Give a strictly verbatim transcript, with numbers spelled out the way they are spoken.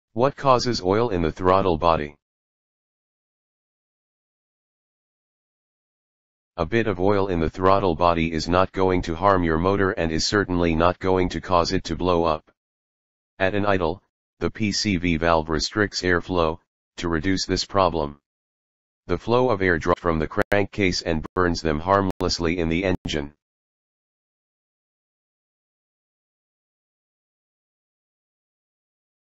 What causes oil in the throttle body? A bit of oil in the throttle body is not going to harm your motor and is certainly not going to cause it to blow up. At an idle, the P C V valve restricts airflow, to reduce this problem. The flow of air drops from the crankcase and burns them harmlessly in the engine.